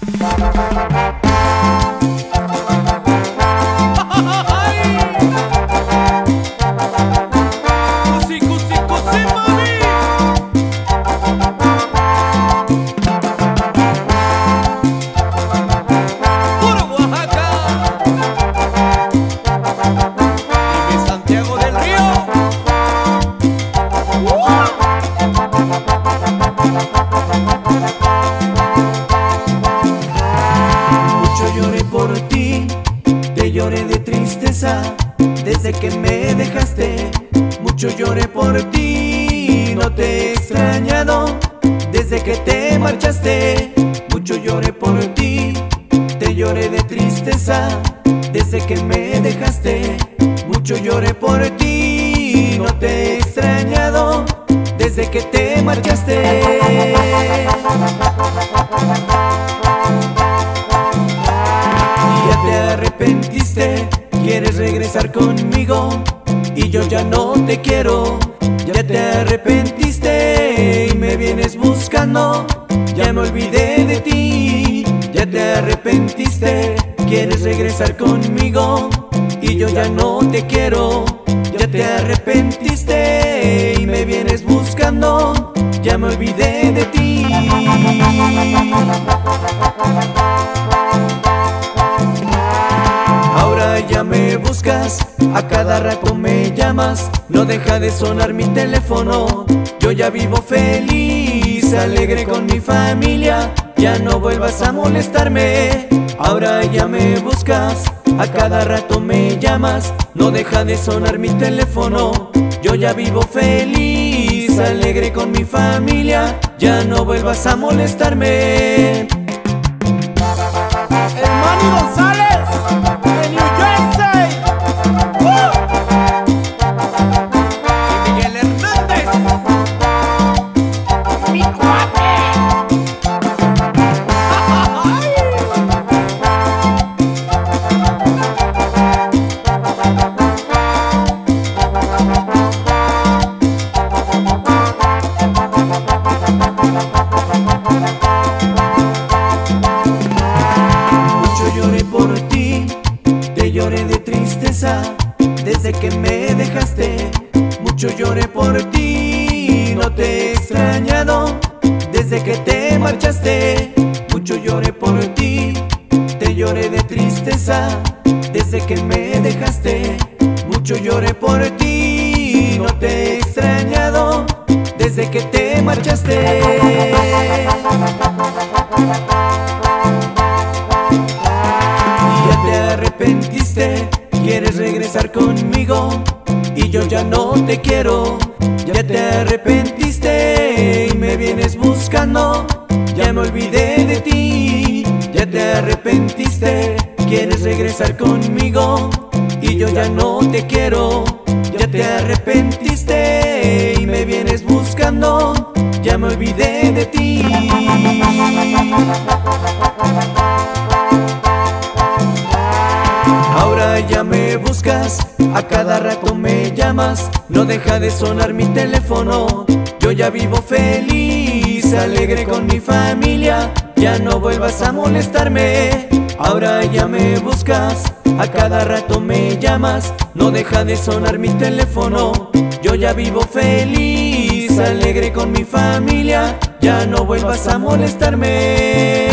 Lloré de tristeza desde que me dejaste. Mucho lloré por ti, no te he extrañado desde que te marchaste. Mucho lloré por ti, te lloré de tristeza desde que me dejaste. Mucho lloré por ti, no te he extrañado desde que te marchaste. Ya te arrepentiste, quieres regresar conmigo y yo ya no te quiero. Ya te arrepentiste y me vienes buscando, ya me olvidé de ti. Ya te arrepentiste, quieres regresar conmigo y yo ya no te quiero. Ya te arrepentiste y me vienes buscando, ya me olvidé de ti. Ahora ya me buscas, a cada rato me llamas, no deja de sonar mi teléfono. Yo ya vivo feliz, alegre con mi familia, ya no vuelvas a molestarme. Ahora ya me buscas, a cada rato me llamas, no deja de sonar mi teléfono. Yo ya vivo feliz, alegre con mi familia, ya no vuelvas a molestarme. El Manny González de New Jersey. Y Miguel Hernández, mi cuate. Lloré por ti, te lloré de tristeza desde que me dejaste. Mucho lloré por ti, no te he extrañado desde que te marchaste. Mucho lloré por ti, te lloré de tristeza desde que me dejaste. Mucho lloré por ti, no te he extrañado desde que te marchaste. Ya te arrepentiste, quieres regresar conmigo y yo ya no te quiero. Ya te arrepentiste y me vienes buscando, ya me olvidé de ti. Ya te arrepentiste, quieres regresar conmigo y yo ya no te quiero. Ya te arrepentiste y me vienes buscando, ya me olvidé de ti. Ahora ya me buscas, a cada rato me llamas, no deja de sonar mi teléfono. Yo ya vivo feliz, alegre con mi familia, ya no vuelvas a molestarme. Ahora ya me buscas, a cada rato me llamas, no deja de sonar mi teléfono. Yo ya vivo feliz, alegre con mi familia, ya no vuelvas a molestarme.